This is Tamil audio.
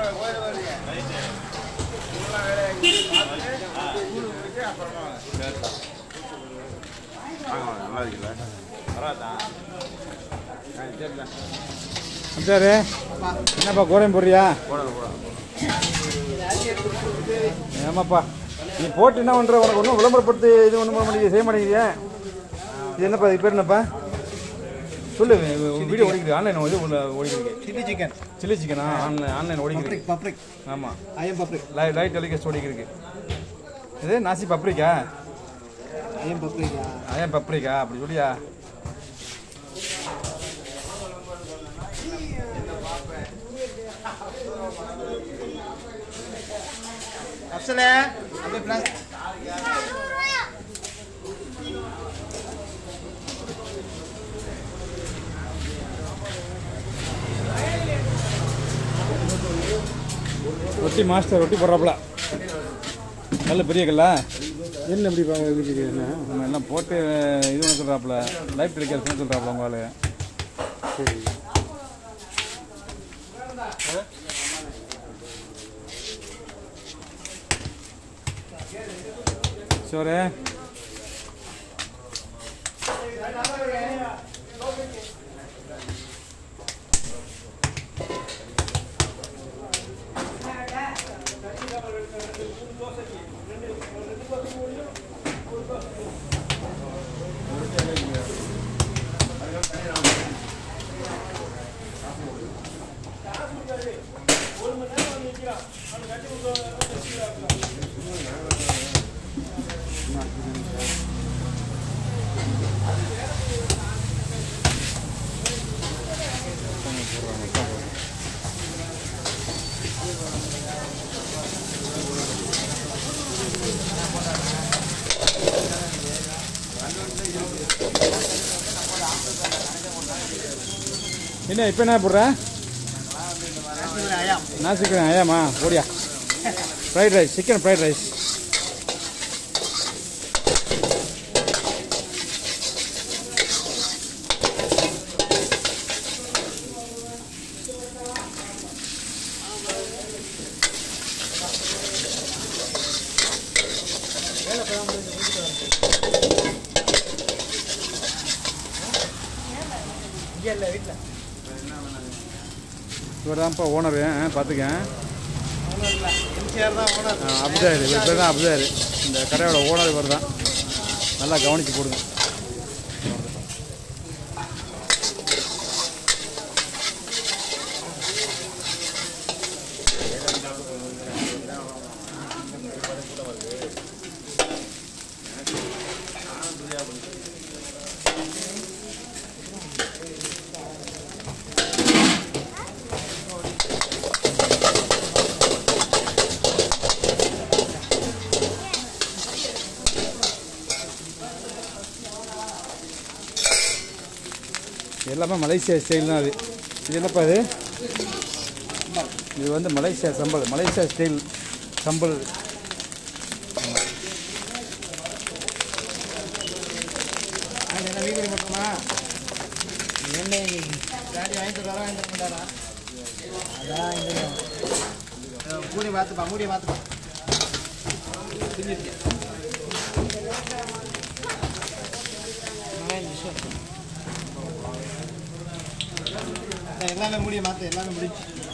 என்னப்பா கோலம் போடுறியா? ஆமாப்பா, நீ போட்டு என்ன பண்ற? உனக்கு ஒன்றும் விளம்பரப்படுத்தி இது ஒன்றும் பண்ண மாட்டேங்குது, செய்ய மாட்டேங்குறியா? இது என்னப்பா, இது பேர் என்னப்பா சொல்லு? வீடியோ ஓடிக்கிட்டு ஆன்லைன் இது ஓடிக்கிருக்கு. சில்லி சிக்கனா? ஆன்லைன் ஓடிக்கிருக்கு. ஆமாம், லைட் டெலிகாஸ்ட் ஓடிக்கிருக்கு. இது நாசி பப்ரிக்கா? ஐயம் பப்ரிக்கா அப்படி சொல்லியா? Absolutely. Abi plus. ரொட்டி மாஸ்டர் ரொட்டி போடுறாப்புல. நல்ல பெரிய கல்லா என்ன எப்படி வச்சுருக்கீங்க? நம்ம எல்லாம் போட்டு இது ஒன்று சொல்கிறாப்புல, லைஃப் டெலிகாஸ்ட்னு சொல்கிறாப்புல உங்கள் ஆளு. சரி சோறு என்ன இப்போ என்ன போடுற? நாசிக்கிறேன் ஐயாமா ஓடியா. Fried rice, chicken fried rice. இவர்தான்ப்பா ஓனரு, பார்த்துக்க. அப்சாரு, இவர் பேர் தான் அப்சாரு. இந்த கடையோட ஓனர் இவர் தான். நல்லா கவனித்து போடுங்க. எல்லாமே மலேசியா ஸ்டைல் தான். இது என்னப்பா இது? இது வந்து மலேசியா சம்பல், மலேசியா ஸ்டைல் சம்பல். வீடு மட்டுமா எண்ணெய் காடி வாங்கிட்டு வர மாட்டாரா? அதான் இந்த மூடி பார்த்துப்பா, மூடியை பார்த்துப்பா. எல்லாமே முடிய மாற்ற, எல்லாமே முடிச்சு